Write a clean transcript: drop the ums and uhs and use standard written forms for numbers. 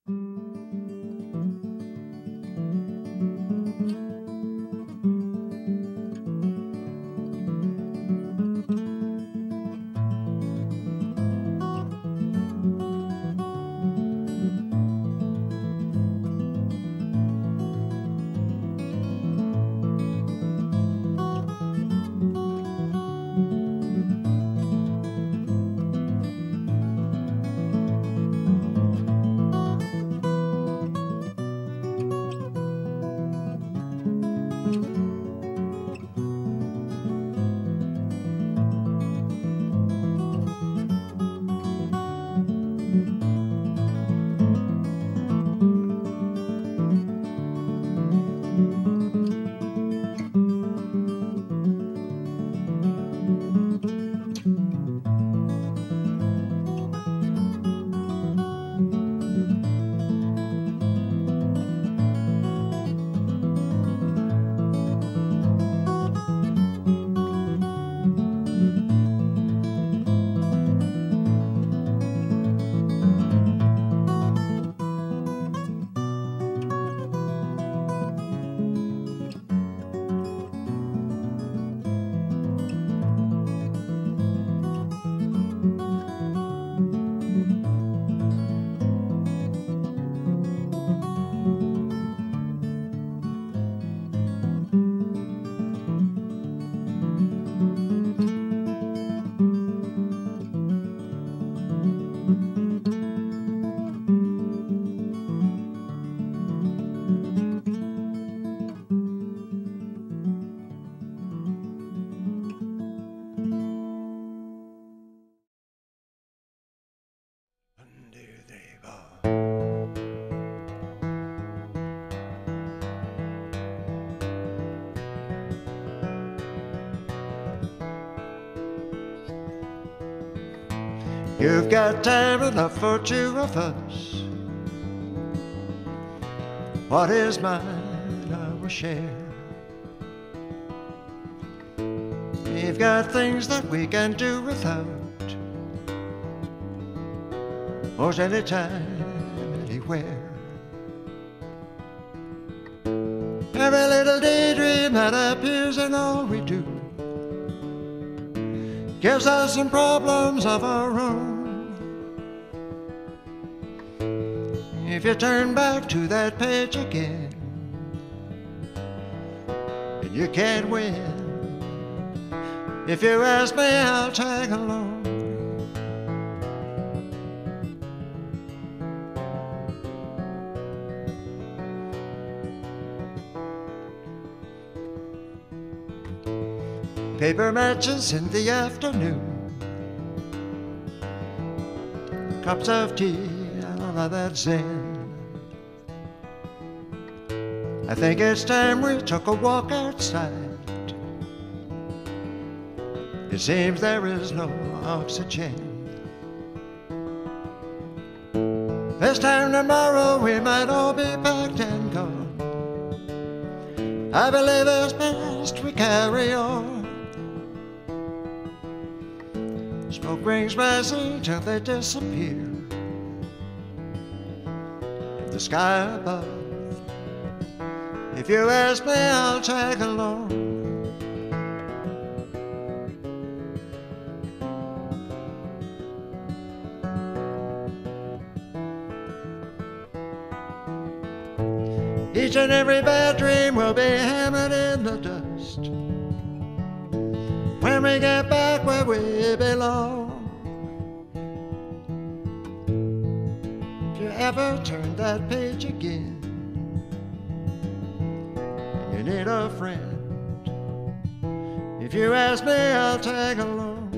You've got time enough for two of us. What is mine, I will share. We've got things that we can do without. Most anytime, anywhere. Every little daydream that appears in all we do gives us some problems of our own. If you turn back to that page again, and you can't win. If you ask me, I'll tag along. Paper matches in the afternoon, cups of tea and all of that zen. I think it's time we took a walk outside. It seems there is no oxygen. This time tomorrow we might all be packed and gone. I believe it's best we carry on. Smoke rings rising till they disappear in the sky above. If you ask me, I'll tag along. Each and every bad dream will be hammered in the dust when we get back where we belong. If you ever turn that page again, you need a friend. If you ask me, I'll tag along.